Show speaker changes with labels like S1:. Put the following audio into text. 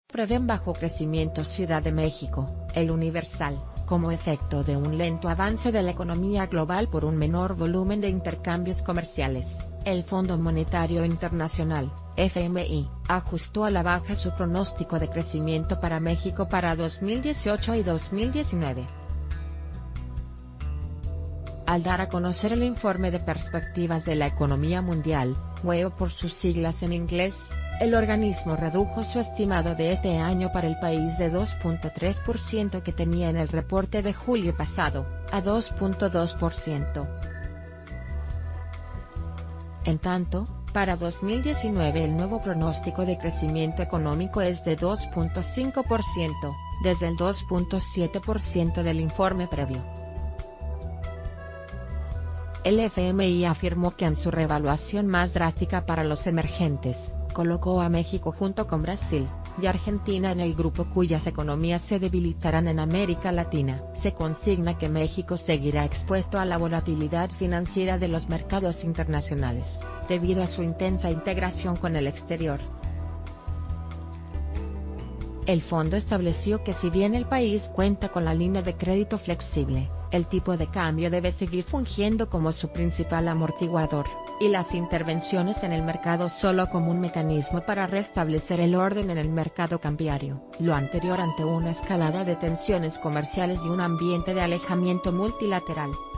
S1: Prevén bajo crecimiento Ciudad de México, El Universal, como efecto de un lento avance de la economía global por un menor volumen de intercambios comerciales. El Fondo Monetario Internacional, FMI, ajustó a la baja su pronóstico de crecimiento para México para 2018 y 2019. Al dar a conocer el informe de perspectivas de la economía mundial, WEO por sus siglas en inglés, el organismo redujo su estimado de este año para el país de 2.3% que tenía en el reporte de julio pasado, a 2.2%. En tanto, para 2019 el nuevo pronóstico de crecimiento económico es de 2.5%, desde el 2.7% del informe previo. El FMI afirmó que en su revaluación más drástica para los emergentes, colocó a México junto con Brasil y Argentina en el grupo cuyas economías se debilitarán en América Latina. Se consigna que México seguirá expuesto a la volatilidad financiera de los mercados internacionales, debido a su intensa integración con el exterior. El fondo estableció que si bien el país cuenta con la línea de crédito flexible, el tipo de cambio debe seguir fungiendo como su principal amortiguador, y las intervenciones en el mercado solo como un mecanismo para restablecer el orden en el mercado cambiario, lo anterior ante una escalada de tensiones comerciales y un ambiente de alejamiento multilateral.